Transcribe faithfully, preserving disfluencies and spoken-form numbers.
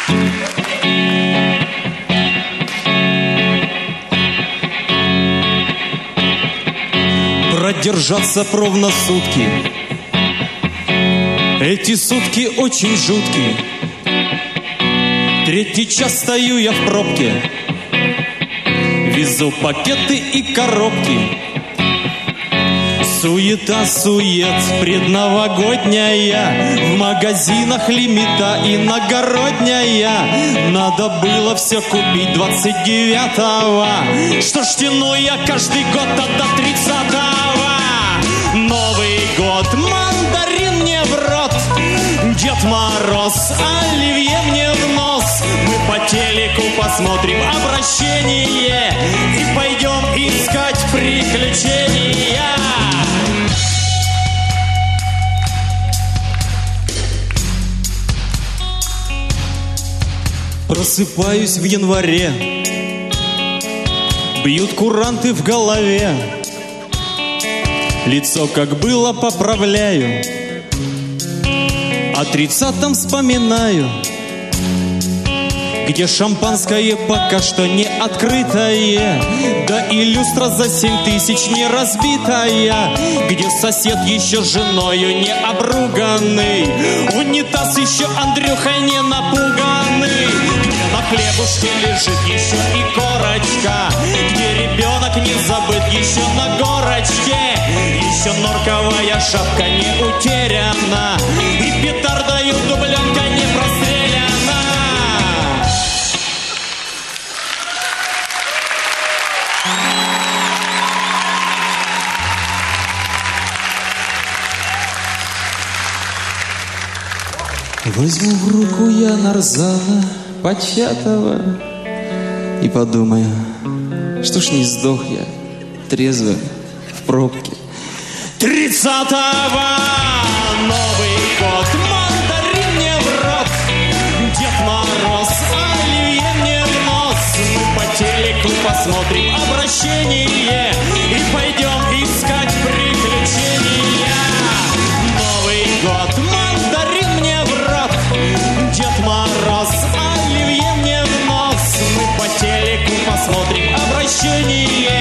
Продержаться ровно сутки. Эти сутки очень жуткие. Третий час стою я в пробке. Везу пакеты и коробки. Суета-сует предновогодняя. В магазинах лимита иногородняя. Надо было все купить двадцать девятого. Что ж тяну я каждый год, а до тридцатого. Новый год, мандарин мне в рот. Дед Мороз, оливье мне в нос. Мы по телеку посмотрим обращение и пойдем искать приключения. Просыпаюсь в январе. Бьют куранты в голове. Лицо как было поправляю. О тридцатом вспоминаю, где шампанское пока что не открытое, да и люстра за семь тысяч не разбитая, где сосед еще женою не обруганный, унитаз еще Андрюхой не напуганный, где на хлебушке лежит еще и корочка, где ребенок не забыт еще на горочке, еще норковая шапка не утеряна, и петардою дубленка не простреляна. Возьму в руку я нарзана початого и подумаю, что ж не сдох я трезвым в пробке. Тридцатого Новый год, мандарин мне в рот, Дед Мороз, оливье мне в нос. Мы по телеку посмотрим обращение и пойдем искать приключения. Новый год, мандарин мне в рот, Дед Мороз, оливье мне в нос. Мы по телеку посмотрим обращение